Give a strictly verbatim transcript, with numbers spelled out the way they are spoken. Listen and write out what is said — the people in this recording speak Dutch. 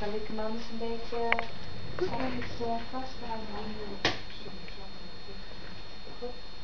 Zal ik hem anders een beetje zachtjes uh, vasthouden? Goed.